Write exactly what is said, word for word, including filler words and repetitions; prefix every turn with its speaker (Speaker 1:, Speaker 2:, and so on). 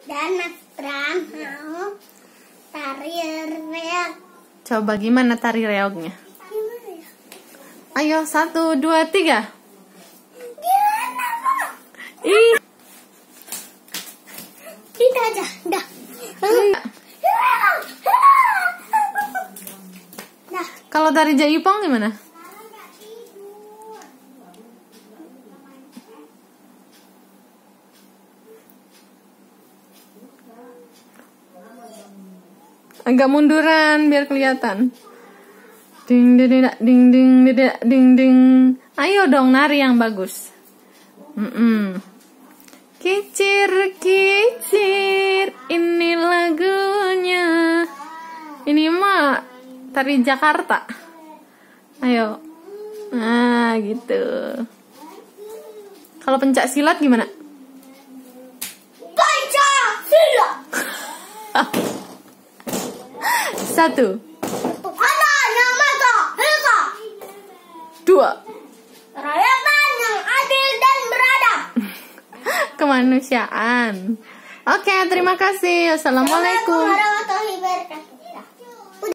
Speaker 1: Dan Mas Bram mau tari reog.
Speaker 2: Coba gimana tari reognya?
Speaker 1: Gimana ya?
Speaker 2: Ayo, satu, dua, tiga.
Speaker 1: Gimana, Mama?
Speaker 2: Ih.
Speaker 1: Itu aja, dah. Dah.
Speaker 2: Kalau tari jaipong gimana? Agak munduran biar kelihatan. Ding ding ding ding ding ding ding ding. Ayo dong nari yang bagus. Mm -mm. Kicir kicir, ini lagunya. Ini mah tari Jakarta. Ayo. Nah, gitu. Kalau pencak silat gimana?
Speaker 1: Pencak silat.
Speaker 2: Satu.
Speaker 1: Ada yang mata, heka.
Speaker 2: Dua.
Speaker 1: Rakyatan yang adil dan beradab.
Speaker 2: Kemanusiaan. Oke, terima kasih. Assalamualaikum.
Speaker 1: Warahmatullahi wabarakatuh.